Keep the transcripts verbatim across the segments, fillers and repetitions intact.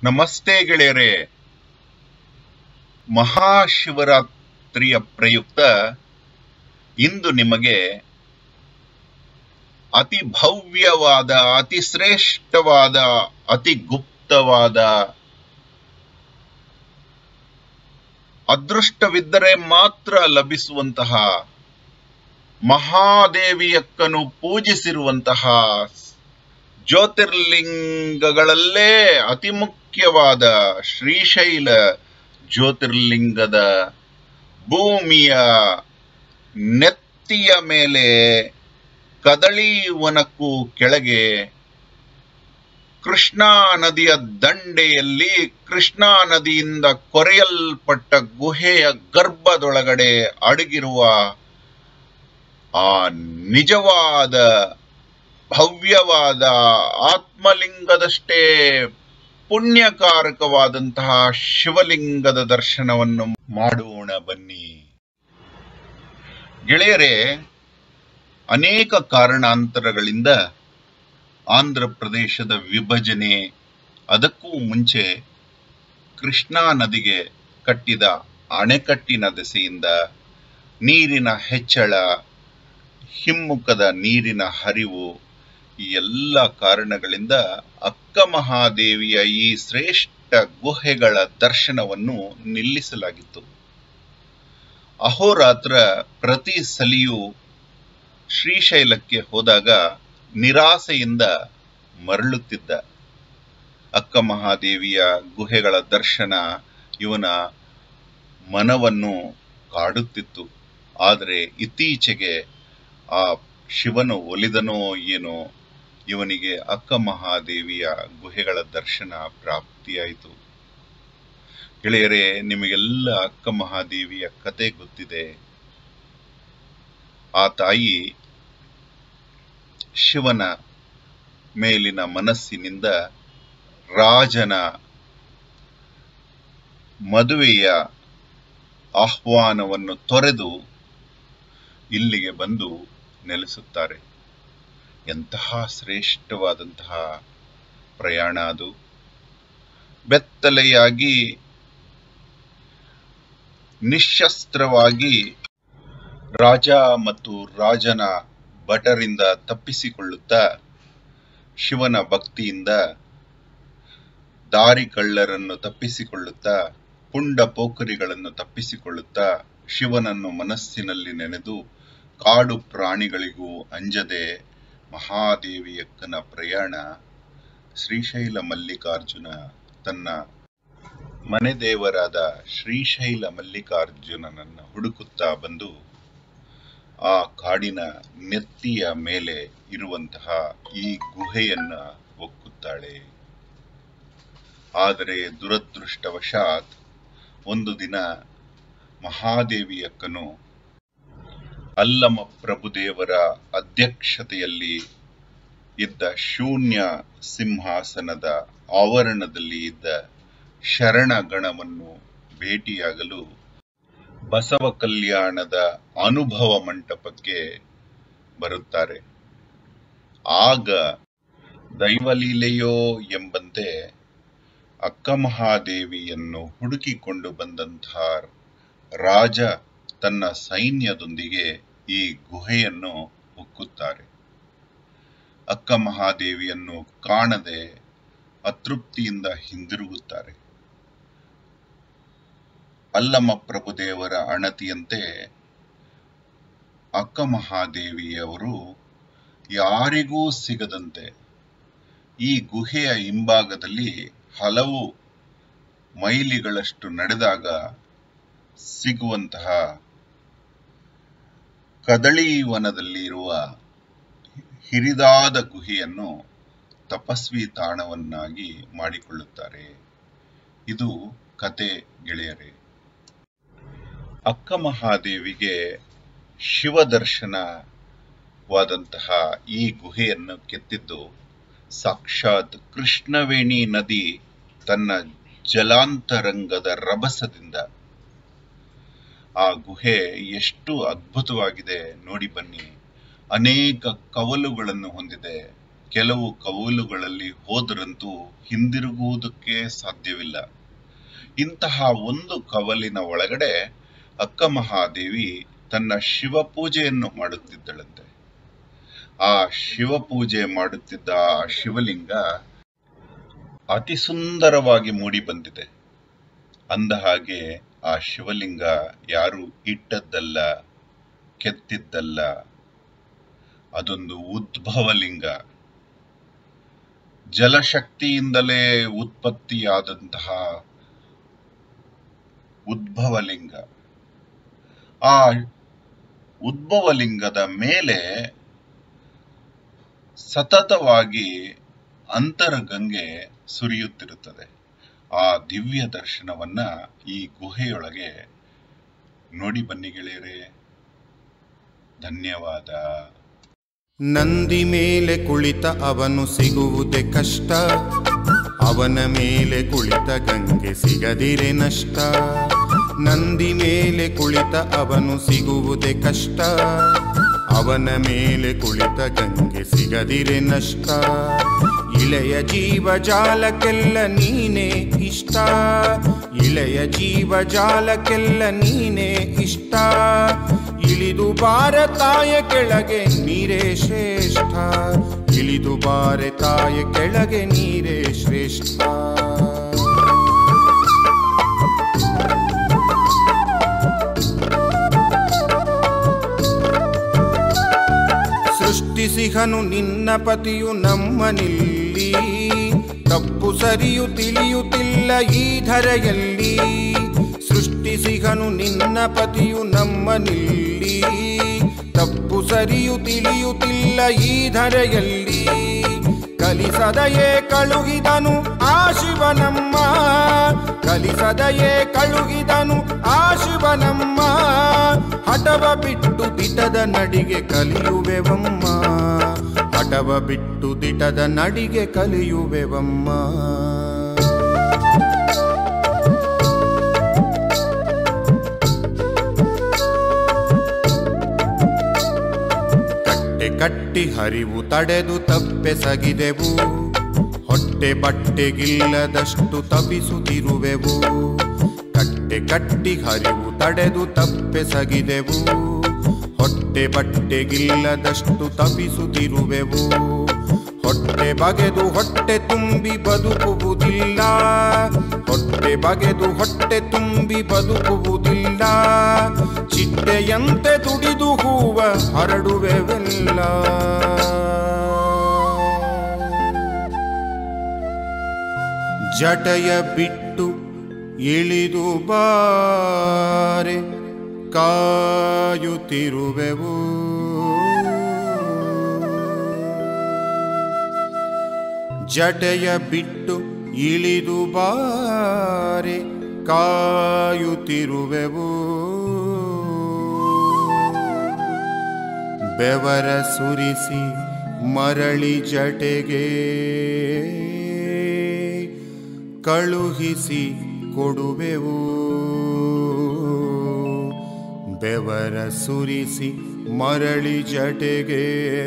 ನಮಸ್ತೆ ಗೆಳೆಯರೇ. ಮಹಾಶಿವರಾತ್ರಿಯ ಪ್ರಯುಕ್ತ ಇಂದು ನಿಮಗೆ ಅತಿ ಭವ್ಯವಾದ, ಅತಿ ಶ್ರೇಷ್ಠವಾದ, ಅತಿ ಗುಪ್ತವಾದ, ಅದೃಷ್ಟವಿದ್ದರೆ ಮಾತ್ರ ಲಭಿಸುವಂತಹ, ಮಹಾದೇವಿಯಕ್ಕನು ಪೂಜಿಸಿರುವಂತಹ ಜ್ಯೋತಿರ್ಲಿಂಗಗಳಲ್ಲೇ ಅತಿ ಮುಖ್ಯವಾದ ಶ್ರೀಶೈಲ ಜ್ಯೋತಿರ್ಲಿಂಗದ ಭೂಮಿಯ ನೆತ್ತಿಯ ಮೇಲೆ ಕದಳಿ ವನಕ್ಕೂ ಕೆಳಗೆ ಕೃಷ್ಣಾ ನದಿಯ ದಂಡೆಯಲ್ಲಿ ಕೃಷ್ಣಾ ನದಿಯಿಂದ ಕೊರೆಯಲ್ಪಟ್ಟ ಗುಹೆಯ ಗರ್ಭದೊಳಗಡೆ ಅಡಗಿರುವ ಆ ನಿಜವಾದ ಭವ್ಯವಾದ ಆತ್ಮಲಿಂಗದಷ್ಟೇ ಪುಣ್ಯಕಾರಕವಾದಂತಹ ಶಿವಲಿಂಗದ ದರ್ಶನವನ್ನು ಮಾಡೋಣ ಬನ್ನಿ ಗೆಳೆಯರೇ. ಅನೇಕ ಕಾರಣಾಂತರಗಳಿಂದ ಆಂಧ್ರ ಪ್ರದೇಶದ ವಿಭಜನೆ, ಅದಕ್ಕೂ ಮುಂಚೆ ಕೃಷ್ಣಾ ನದಿಗೆ ಕಟ್ಟಿದ ಅಣೆಕಟ್ಟಿನ ದೆಸೆಯಿಂದ ನೀರಿನ ಹೆಚ್ಚಳ, ಹಿಮ್ಮುಖದ ನೀರಿನ ಹರಿವು, ಈ ಎಲ್ಲ ಕಾರಣಗಳಿಂದ ಅಕ್ಕ ಮಹಾದೇವಿಯ ಈ ಶ್ರೇಷ್ಠ ಗುಹೆಗಳ ದರ್ಶನವನ್ನು ನಿಲ್ಲಿಸಲಾಗಿತ್ತು. ಅಹೋರಾತ್ರ ಪ್ರತಿ ಸಲಿಯೂ ಶ್ರೀಶೈಲಕ್ಕೆ ಹೋದಾಗ ನಿರಾಸೆಯಿಂದ ಮರಳುತ್ತಿದ್ದ. ಅಕ್ಕ ಮಹಾದೇವಿಯ ಗುಹೆಗಳ ದರ್ಶನ ಇವನ ಮನವನ್ನು ಕಾಡುತ್ತಿತ್ತು. ಆದರೆ ಇತ್ತೀಚೆಗೆ ಆ ಶಿವನು ಒಲಿದನೋ ಏನೋ, ಇವನಿಗೆ ಅಕ್ಕ ಮಹಾದೇವಿಯ ಗುಹೆಗಳ ದರ್ಶನ ಪ್ರಾಪ್ತಿಯಾಯಿತು. ಗೆಳೆಯರೇ, ನಿಮಗೆಲ್ಲ ಅಕ್ಕ ಮಹಾದೇವಿಯ ಕತೆ ಗೊತ್ತಿದೆ. ಆ ತಾಯಿ ಶಿವನ ಮೇಲಿನ ಮನಸ್ಸಿನಿಂದ ರಾಜನ ಮದುವೆಯ ಆಹ್ವಾನವನ್ನು ತೊರೆದು ಇಲ್ಲಿಗೆ ಬಂದು ನೆಲೆಸುತ್ತಾರೆ. ಎಂತಹ ಶ್ರೇಷ್ಠವಾದಂತಹ ಪ್ರಯಾಣ ಅದು. ಬೆತ್ತಲೆಯಾಗಿ ನಿಶಸ್ತ್ರವಾಗಿ ರಾಜ ಮತ್ತು ರಾಜನ ಭಟರಿಂದ ತಪ್ಪಿಸಿಕೊಳ್ಳುತ್ತಾ, ಶಿವನ ಭಕ್ತಿಯಿಂದ ದಾರಿ ಕಳ್ಳರನ್ನು ತಪ್ಪಿಸಿಕೊಳ್ಳುತ್ತಾ, ಪುಂಡ ಪೋಖರಿಗಳನ್ನು ತಪ್ಪಿಸಿಕೊಳ್ಳುತ್ತಾ, ಶಿವನನ್ನು ಮನಸ್ಸಿನಲ್ಲಿ ನೆನೆದು ಕಾಡು ಪ್ರಾಣಿಗಳಿಗೂ ಅಂಜದೆ ಮಹಾದೇವಿಯಕ್ಕನ ಪ್ರಯಾಣ ಶ್ರೀಶೈಲ ಮಲ್ಲಿಕಾರ್ಜುನ ತನ್ನ ಮನೆ ದೇವರಾದ ಶ್ರೀಶೈಲ ಮಲ್ಲಿಕಾರ್ಜುನನನ್ನು ಹುಡುಕುತ್ತಾ ಬಂದು ಆ ಕಾಡಿನ ನೆತ್ತಿಯ ಮೇಲೆ ಇರುವಂತಹ ಈ ಗುಹೆಯನ್ನ ಒಕ್ಕುತ್ತಾಳೆ. ಆದರೆ ದುರದೃಷ್ಟವಶಾತ್ ಒಂದು ದಿನ ಮಹಾದೇವಿಯಕ್ಕನು ಅಲ್ಲಮ ಪ್ರಭುದೇವರ ಅಧ್ಯಕ್ಷತೆಯಲ್ಲಿ ಇದ್ದ ಶೂನ್ಯ ಸಿಂಹಾಸನದ ಆವರಣದಲ್ಲಿ ಇದ್ದ ಶರಣಗಣವನ್ನು ಭೇಟಿಯಾಗಲು ಬಸವ ಕಲ್ಯಾಣದ ಅನುಭವ ಮಂಟಪಕ್ಕೆ ಬರುತ್ತಾರೆ. ಆಗ ದೈವಲೀಲೆಯೋ ಎಂಬಂತೆ ಅಕ್ಕ ಮಹಾದೇವಿಯನ್ನು ಹುಡುಕಿಕೊಂಡು ಬಂದಂತಹ ರಾಜ ತನ್ನ ಸೈನ್ಯದೊಂದಿಗೆ ಈ ಗುಹೆಯನ್ನು ಹೊಕ್ಕುತ್ತಾರೆ. ಅಕ್ಕ ಮಹಾದೇವಿಯನ್ನು ಕಾಣದೆ ಅತೃಪ್ತಿಯಿಂದ ಹಿಂದಿರುಗುತ್ತಾರೆ. ಅಲ್ಲಮ ಪ್ರಭುದೇವರ ಅಣತಿಯಂತೆ ಅಕ್ಕ ಮಹಾದೇವಿಯವರು ಯಾರಿಗೂ ಸಿಗದಂತೆ ಈ ಗುಹೆಯ ಹಿಂಭಾಗದಲ್ಲಿ ಹಲವು ಮೈಲಿಗಳಷ್ಟು ನಡೆದಾಗ ಸಿಗುವಂತಹ ಕದಳಿ ವನದಲ್ಲಿರುವ ಹಿರಿದಾದ ಗುಹೆಯನ್ನು ತಪಸ್ವಿ ತಾಣವನ್ನಾಗಿ ಮಾಡಿಕೊಳ್ಳುತ್ತಾರೆ. ಇದು ಕತೆ ಗೆಳೆಯರೇ. ಅಕ್ಕ ಮಹಾದೇವಿಗೆ ಶಿವದರ್ಶನವಾದಂತಹ ಈ ಗುಹೆಯನ್ನು ಕೆತ್ತಿದ್ದು ಸಾಕ್ಷಾತ್ ಕೃಷ್ಣವೇಣಿ ನದಿ ತನ್ನ ಜಲಾಂತರಂಗದ ರಭಸದಿಂದ. ಆ ಗುಹೆ ಎಷ್ಟು ಅದ್ಭುತವಾಗಿದೆ ನೋಡಿ ಬನ್ನಿ. ಅನೇಕ ಕವಲುಗಳನ್ನು ಹೊಂದಿದೆ. ಕೆಲವು ಕವಲುಗಳಲ್ಲಿ ಹೋದರಂತೂ ಹಿಂದಿರುಗುವುದಕ್ಕೆ ಸಾಧ್ಯವಿಲ್ಲ. ಇಂತಹ ಒಂದು ಕವಲಿನ ಒಳಗಡೆ ಅಕ್ಕ ಮಹಾದೇವಿ ತನ್ನ ಶಿವಪೂಜೆಯನ್ನು ಮಾಡುತ್ತಿದ್ದಳಂತೆ. ಆ ಶಿವಪೂಜೆ ಮಾಡುತ್ತಿದ್ದ ಆ ಶಿವಲಿಂಗ ಅತಿ ಸುಂದರವಾಗಿ ಮೂಡಿ ಬಂದಿದೆ. ಅಂದ ಹಾಗೆ ಆ ಶಿವಲಿಂಗ ಯಾರು ಇಟ್ಟದ್ದಲ್ಲ, ಕೆತ್ತಿದ್ದಲ್ಲ, ಅದೊಂದು ಉದ್ಭವಲಿಂಗ. ಜಲಶಕ್ತಿಯಿಂದಲೇ ಉತ್ಪತ್ತಿಯಾದಂತಹ ಉದ್ಭವಲಿಂಗ. ಆ ಉದ್ಭವಲಿಂಗದ ಮೇಲೆ ಸತತವಾಗಿ ಅಂತರಗಂಗೆ ಸುರಿಯುತ್ತಿರುತ್ತದೆ. ಆ ದಿವ್ಯ ದರ್ಶನವನ್ನ ಈ ಗುಹೆಯೊಳಗೆ ನೋಡಿ ಬನ್ನಿ ಗೆಳೆಯರೇ. ಧನ್ಯವಾದ. ನಂದಿ ಮೇಲೆ ಕುಳಿತ ಅವನು ಸಿಗುವುದೇ ಕಷ್ಟ, ಅವನ ಮೇಲೆ ಕುಳಿತ ಗಂಗೆ ಸಿಗದಿರೆ ನಷ್ಟ. ನಂದಿ ಮೇಲೆ ಕುಳಿತ ಅವನು ಸಿಗುವುದೇ ಕಷ್ಟ, ಅವನ ಮೇಲೆ ಕುಳಿತ ಗಂಗೆ ಸಿಗದಿರೆ ನಷ್ಟ. ಇಳೆಯ ಜೀವಜಾಲಕ್ಕೆಲ್ಲ ನೀನೇ ಇಷ್ಟ, ಇಳೆಯ ಜೀವಜಾಲಕ್ಕೆಲ್ಲ ನೀನೇ ಇಷ್ಟ. ಇಳಿದು ಬಾರ ತಾಯ ಕೆಳಗೆ ನೀರೇ ಶ್ರೇಷ್ಠ, ಇಳಿದು ಬಾರೆ ತಾಯ ಕೆಳಗೆ ನೀರೇ ಶ್ರೇಷ್ಠ. ಸೃಷ್ಟಿಸಿಹನು ನಿನ್ನ ಪತಿಯು ನಮ್ಮನಿಲ್ಲಿ, ತಪ್ಪು ಸರಿಯು ತಿಳಿಯುತ್ತಿಲ್ಲ ಈ ಧರೆಯಲ್ಲಿ. ಸೃಷ್ಟಿಸಿಹನು ನಿನ್ನ ಪತಿಯು ನಮ್ಮನಿಲ್ಲಿ, ತಪ್ಪು ಸರಿಯು ತಿಳಿಯುತ್ತಿಲ್ಲ ಈ ಧರೆಯಲ್ಲಿ. ಕಲಿಸದಯೇ ಕಳುಹಿದನು ಆ ಶಿವನಮ್ಮ, ಕಲಿಸದಯೇ ಕಳುಹಿದನು ಆ ಶಿವನಮ್ಮ. ಹಠವ ಬಿಟ್ಟು ದಿಟದ ನಡಿಗೆ ಕಲಿಯುವೆವಮ್ಮ, ಹಠವ ಬಿಟ್ಟು ದಿಟದ ನಡಿಗೆ ಕಲಿಯುವೆವಮ್ಮ. ಕಟ್ಟೆ ಕಟ್ಟಿ ಹರಿವು ತಡೆದು ತಪ್ಪೆಸಗಿದೆವು, ಹೊಟ್ಟೆ ಬಟ್ಟೆಗಿಲ್ಲದಷ್ಟು ತಪಿಸುತ್ತಿರುವೆವು. ಕಟ್ಟೆ ಕಟ್ಟಿ ಹರಿವು ತಡೆದು ತಪ್ಪೆಸಗಿದೆವು, ಹೊಟ್ಟೆ ಬಟ್ಟೆಗಿಲ್ಲದಷ್ಟು ತಪಿಸುತ್ತಿರುವೆವು. ಹೊಟ್ಟೆ ಬಗೆದು ಹೊಟ್ಟೆ ತುಂಬಿ ಬದುಕುವುದಿಲ್ಲ, ಹೊಟ್ಟೆ ಬಗೆದು ಹೊಟ್ಟೆ ತುಂಬಿ ಬದುಕುವುದಿಲ್ಲ. ಚಿಟ್ಟೆಯಂತೆ ದುಡಿದು ಹೂವ ಹರಡುವೆವೆಲ್ಲ. ಜಟೆಯ ಬಿಟ್ಟು ಇಳಿದು ಬಾರೆ ಕಾಯುತ್ತಿರುವೆವು. ಜಟೆಯ ಬಿಟ್ಟು ಇಳಿದು ಬಾರೆ ಕಾಯುತ್ತಿರುವೆವು. ಬೆವರ ಸುರಿಸಿ ಮರಳಿ ಜಟೆಗೆ ಕಳುಹಿಸಿ ಕೊಡುವೆವು. ಬೆವರ ಸುರಿಸಿ ಮರಳಿ ಜಟೆಗೆ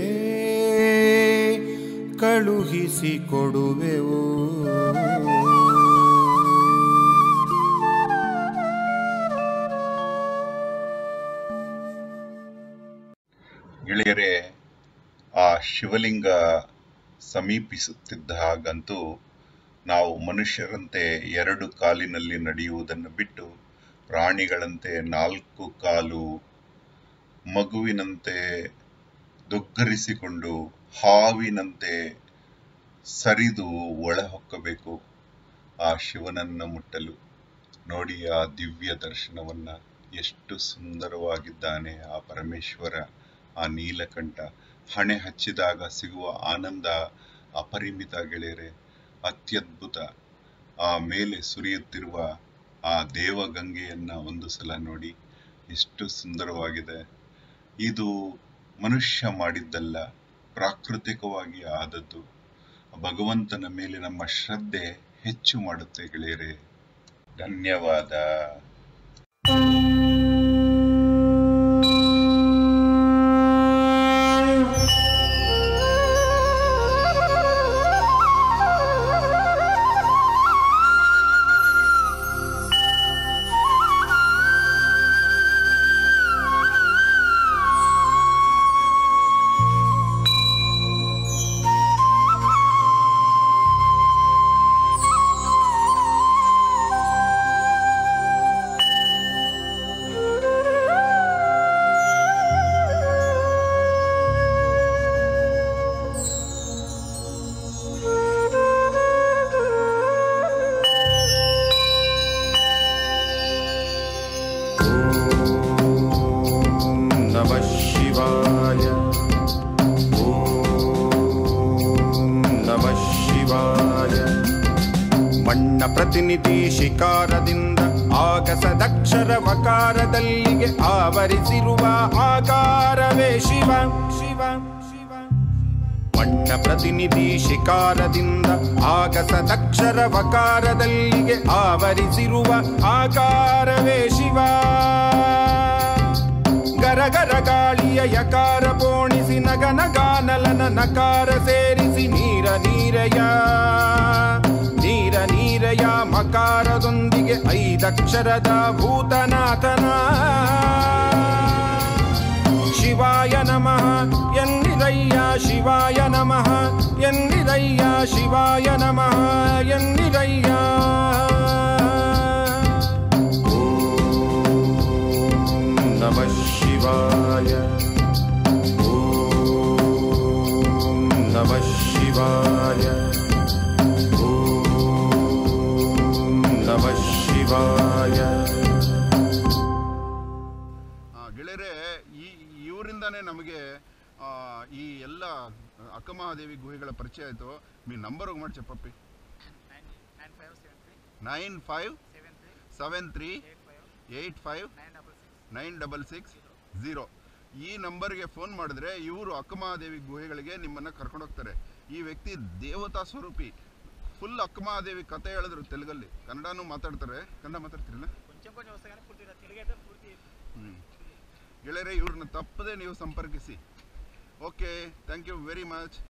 ಕಳುಹಿಸಿ ಕೊಡುವೆವು. ಗೆಳೆಯರೇ, ಆ ಶಿವಲಿಂಗ ಸಮೀಪಿಸುತ್ತಿದ್ದ ಹಾಗಂತೂ ನಾವು ಮನುಷ್ಯರಂತೆ ಎರಡು ಕಾಲಿನಲ್ಲಿ ನಡೆಯುವುದನ್ನು ಬಿಟ್ಟು ಪ್ರಾಣಿಗಳಂತೆ ನಾಲ್ಕು ಕಾಲು, ಮಗುವಿನಂತೆ ದುಗ್ಗರಿಸಿಕೊಂಡು ಹಾವಿನಂತೆ ಸರಿದು ಒಳ ಹೊಕ್ಕಬೇಕು ಆ ಶಿವನನ್ನು ಮುಟ್ಟಲು. ನೋಡಿ ಆ ದಿವ್ಯ ದರ್ಶನವನ್ನ, ಎಷ್ಟು ಸುಂದರವಾಗಿದ್ದಾನೆ ಆ ಪರಮೇಶ್ವರ, ಆ ನೀಲಕಂಠ. ಹಣೆ ಹಚ್ಚಿದಾಗ ಸಿಗುವ ಆನಂದ ಅಪರಿಮಿತ ಗೆಳೆಯರೆ, ಅತ್ಯದ್ಭುತ. ಆ ಮೇಲೆ ಸುರಿಯುತ್ತಿರುವ ಆ ದೇವಗಂಗೆಯನ್ನ ಒಂದು ಸಲ ನೋಡಿ, ಎಷ್ಟು ಸುಂದರವಾಗಿದೆ. ಇದು ಮನುಷ್ಯ ಮಾಡಿದ್ದಲ್ಲ, ಪ್ರಾಕೃತಿಕವಾಗಿ ಆದದ್ದು. ಭಗವಂತನ ಮೇಲೆ ನಮ್ಮ ಶ್ರದ್ಧೆ ಹೆಚ್ಚು ಮಾಡುತ್ತೆ ಗೆಳೆಯರೇ. ಧನ್ಯವಾದ. ಶಿವಾಯ. ಮಣ್ಣ ಪ್ರತಿನಿಧಿ ಶಿಕಾರದಿಂದ ಆಗಸದಕ್ಷರ ವಕಾರದಲ್ಲಿಗೆ ಆವರಿಸಿರುವ ಆಕಾರವೇ ಶಿವ ಶಿವ ಶಿವ. ಮಣ್ಣ ಪ್ರತಿನಿಧಿ ಶಿಕಾರದಿಂದ ಆಗಸದಕ್ಷರ ವಕಾರದಲ್ಲಿಗೆ ಆವರಿಸಿರುವ ಆಕಾರವೇ ಶಿವ. ಗರಗರ ಗಾಳಿಯ ಯಕಾರ ಪೋಣಿಸಿ ನಗನ ಗಾನಲನ ನಕಾರ ಸೇರಿಸಿ ನೀರ ನೀರಯ ನೀರ ನೀರಯ ಮಕಾರದೊಂದಿಗೆ ಐದಕ್ಷರದ ಭೂತನಾಥನ ಶಿವಾಯ ನಮಃ ಎನ್ನಿರಯ್ಯ ಶಿವಾಯ ನಮಃ ಎನ್ನಿರಯ್ಯ ಶಿವಾಯ ನಮಃ ಎನ್ನಿರಯ್ಯ. ನಮಃ ಶಿವಾಯ. ಓಂ ನಮಃ ಶಿವಾಯ. ಓಂ ನಮಃ ಶಿವಾಯ. ಗೆಳೆಯರೆ, ಈ ಇವರಿಂದಾನೇ ನಮಗೆ ಈ ಎಲ್ಲ ಅಕ್ಕಮಹಾದೇವಿ ಗುಹೆಗಳ ಪರಿಚಯ ಆಯಿತು. మీ నంబర్ ಮಾಡಿ చెప్పప్పಿ. Nine five seven three eight five nine double six zero. ಈ ನಂಬರ್ಗೆ ಫೋನ್ ಮಾಡಿದ್ರೆ ಇವರು ಅಕ್ಕಮಹಾದೇವಿ ಗುಹೆಗಳಿಗೆ ನಿಮ್ಮನ್ನು ಕರ್ಕೊಂಡೋಗ್ತಾರೆ. ಈ ವ್ಯಕ್ತಿ ದೇವತಾ ಸ್ವರೂಪಿ. ಫುಲ್ ಅಕ್ಕಮಹಾದೇವಿ ಕತೆ ಹೇಳಿದ್ರು ತೆಲುಗಲ್ಲಿ. ಕನ್ನಡನೂ ಮಾತಾಡ್ತಾರೆ. ಕನ್ನಡ ಮಾತಾಡ್ತಿರಲ್ಲ? ಹ್ಞೂ ಗೆಳೆಯರೆ, ಇವ್ರನ್ನ ತಪ್ಪದೆ ನೀವು ಸಂಪರ್ಕಿಸಿ. Okay, thank you very much.